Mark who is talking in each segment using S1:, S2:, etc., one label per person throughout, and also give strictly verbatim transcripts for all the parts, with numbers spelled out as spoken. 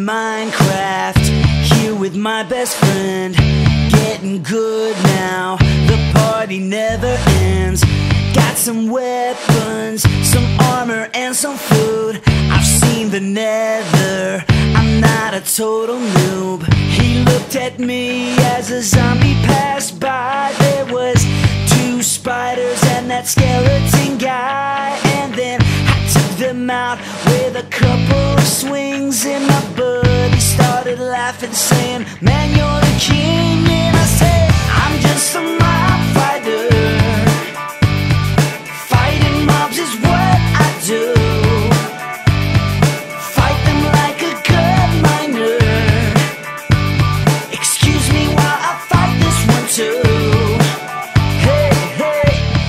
S1: Minecraft, here with my best friend. Getting good now, the party never ends. Got some weapons, some armor and some food. I've seen the nether, I'm not a total noob. He looked at me as a zombie passed by. There was two spiders and that skeleton guy, and then I took them out with a couple of swings. And my buddy started laughing, saying, "Man, you're the king." And I said, "I'm just a mob fighter. Fighting mobs is what I do. Fight them like a good miner. Excuse me while I fight this one too." Hey, hey.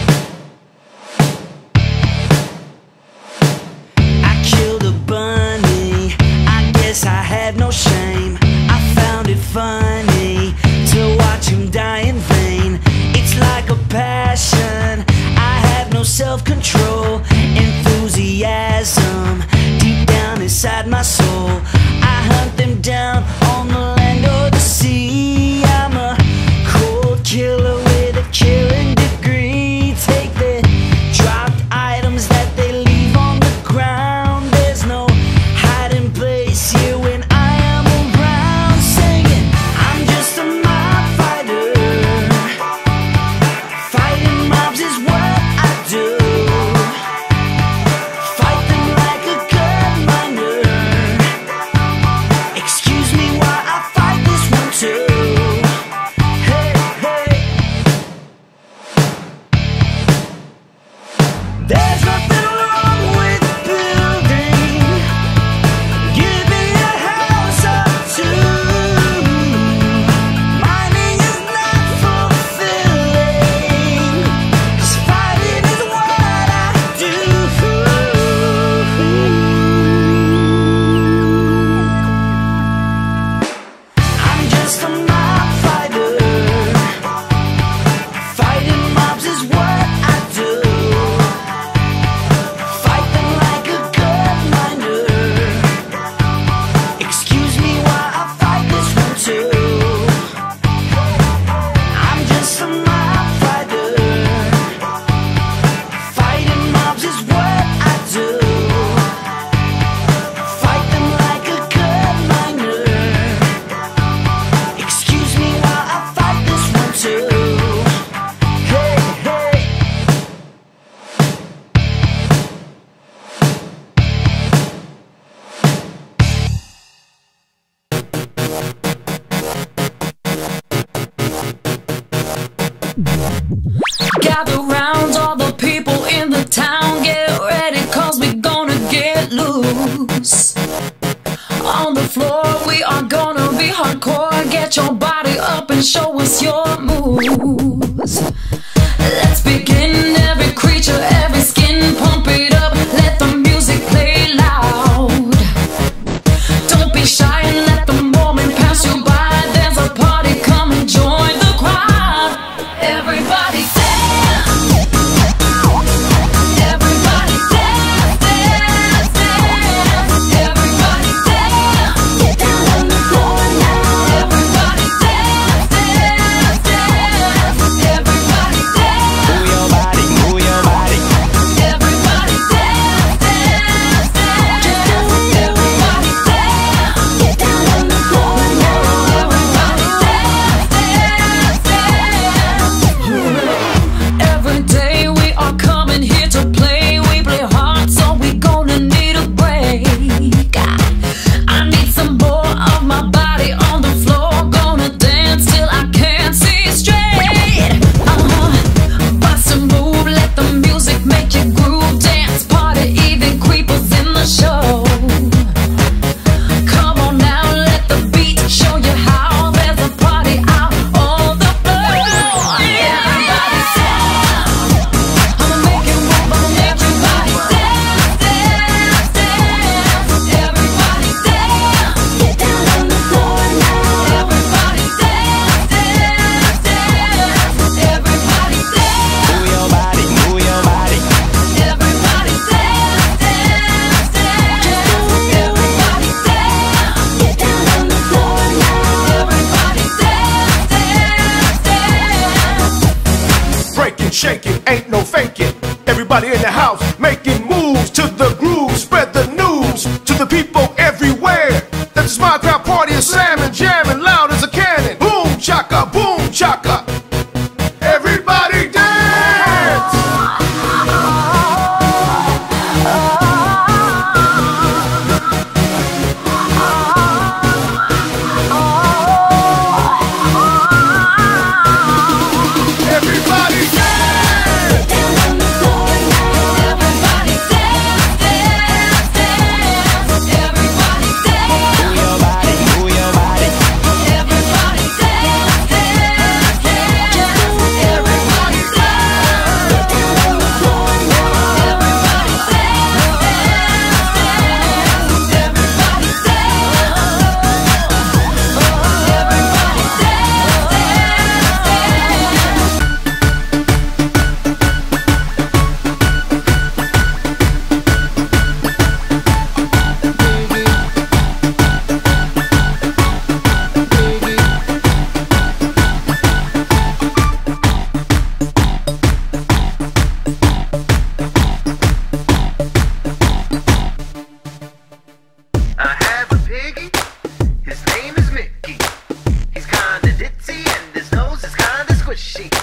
S1: I killed a bunny, I guess I had no shame. I found it funny to watch him die in vain. It's like a passion, I have no self-control. Enthusiasm deep down inside my soul. I hunt them down on the land or the sea. I'm a cold killer with a killing degree. Take the dropped items that they leave on the ground. There's no hiding place here when I am around. Singing, I'm just a mob fighter. Fighting mobs is what I do. Fight them like a good miner. Excuse me while I fight this one too. Hey, hey. There's nothing wrong with building. Give me a house or two. Mining is not fulfilling, 'cause fighting is what I do. I'm just a mob fighter. Fighting mobs is what I do. Fight them like a good miner. Excuse me while I fight this one too. I'm just a mob fighter. Fighting mobs is what I do. Fight them like a good miner. Excuse me while I fight this one too. Hey, hey.
S2: Gather round all the people in the town. Get ready, cause we gonna get loose. On the floor we are gonna be hardcore. Get your body up and show us your moves. Let's begin. Every creature, every skin, pump it up. Let the music play loud. Don't be shy and let the moment pass you by. There's a party, come and join the crowd. Everybody dance. Everybody dance, dance, dance. Everybody dance. Get down on the floor now. Everybody dance, dance, dance. Everybody dance.
S3: shaking, ain't no faking. Everybody in the house making moves to the groove. Spread the news to the people everywhere that the Smile Crowd party is slamming, jamming, loud as a cannon. Boom chaka, boom chaka. Everybody dance! Everybody dance!
S4: I have a piggy, his name is Mickey. He's kinda ditzy and his nose is kinda squishy.